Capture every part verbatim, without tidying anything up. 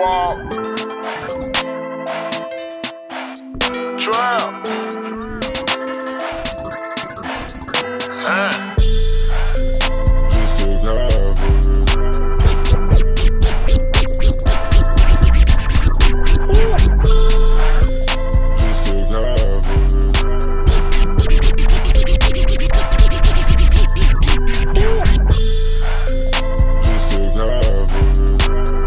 Walk. Trap. Huh. Just took half of it. Just took half of it. Just took half of it.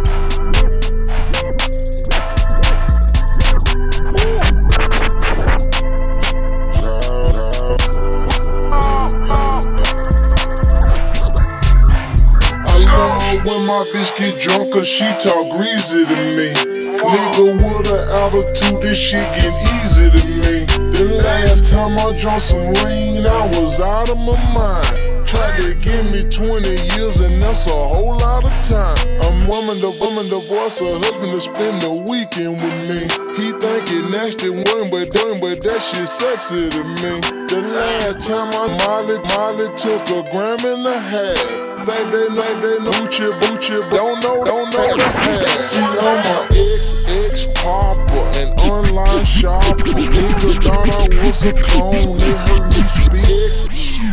When my bitch get drunk, cause she talk greasy to me. Nigga with an attitude, this shit get easy to me. The last time I drank some lean, I was out of my mind. Tried to give me twenty years and that's a whole lot of time. I'm woman to woman, divorce her husband to spend the weekend with me. He think it nasty, worrying but doing, but that shit sexy to me. The last time I Molly, Molly took a gram and a half. They, they, they, they know Gucci, Gucci, don't know, don't know the half. See, I'm a ex-ex-popper, an online shopper. Nigga thought I was a clone, they heard me speak.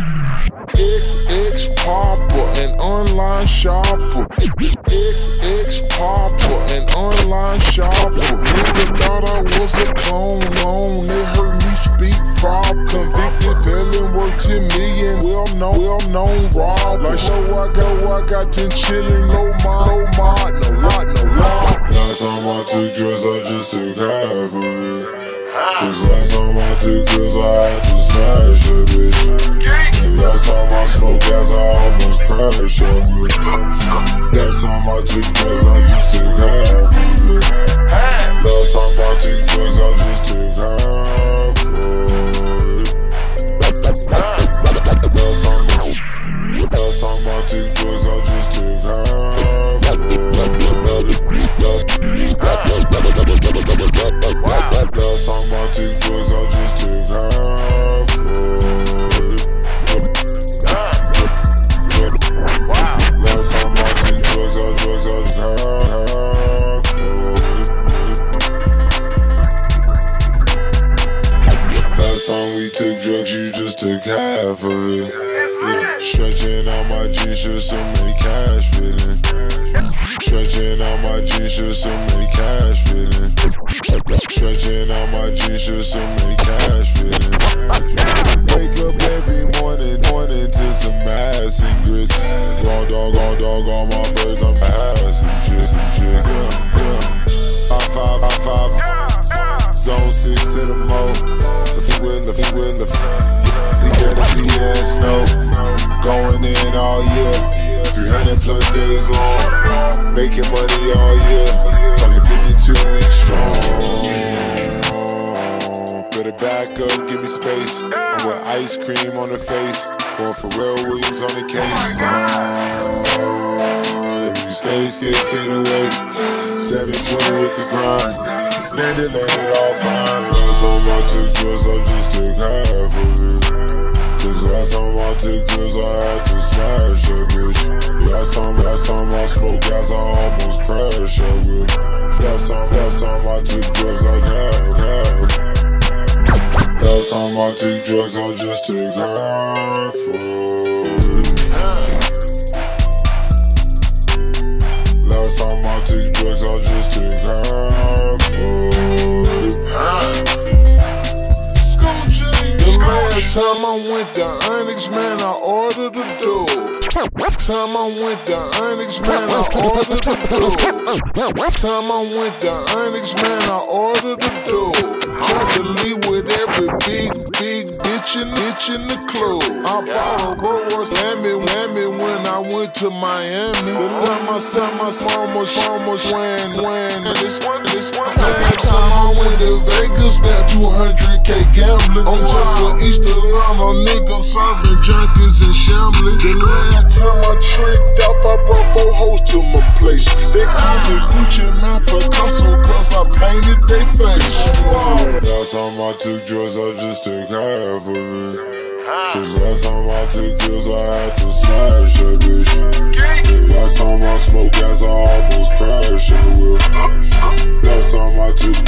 Ex-ex-popper, an online shopper. Ex-ex-popper, an online shopper. Nigga thought I was a clone, on, they heard me speak prop. Convicted felon, worth ten million, well known, well known rob. Like show I got, I got ten chillin', no mod, no mod, no lot, no lot. Last time I took drugs, I just took half of it. Cause last time I took drugs, I had to smash a bitch. And last time I smoked gas, I almost crashed a bitch. Last time I took drugs, I just took half of it. Last time I took drugs, I just took half of it. Last time I took drugs, I just took half of it. Last time I took drugs, I just took half of it. Last time I took drugs, I drugs, I took half of it. Last time we took drugs, you just took half of it. Yeah. Stretching out my jeans just to make cash fitting. Stretching out my jeans just to make cash fitting. Stretching out my jeans just to make cash fitting. Wake up every morning, morning to some ass and grits. Raw dog, raw dog, all my birds, I'm passing jits and jit. Yeah, yeah. High five, high five. Zone six to the mo. The feet with the feet with the to get a P S snow. Going in all year, three hundred plus days long. Making money all year, talking fifty-two weeks strong. Better back up, give me space. I'm with ice cream on the face, going for Pharrell Williams on the case. If you stay scared, fade away. seven twenty with the grind, landed, landed all fine. Last time I took drugs, I just took half of it. Cause last time I took drugs, I had to smash a bitch. Last time, last time I smoked gas, I almost crashed a bitch. Last time, last time I took drugs, I half, half. Last time I took drugs, I just took half of it. Last time I took drugs, I just took half of it. Last time I went to Onyx, man, I ordered a door. Time I went to Onyx, man, I ordered a door. Time I went to Onyx, man, I ordered a door. Tried to leave with every big, big bitch in, bitch in the club. I bought a Rolls Whammy, whammy when I went to Miami. The time I saw my almost, almost when, when. This, this, last time I went to Vegas, spent two hundred K gambling. I'm just an East Atlanta nigga serving junkies and shambling. The last time I tricked off, I brought four hoes to my place. They call me Gucci Man Picasso, cause I painted their face. Last time I took drugs, I just took half of it. Cause last time I took pills, I had to smash that bitch. And last time I smoked gas, I almost crashed in the wheel. Last time I took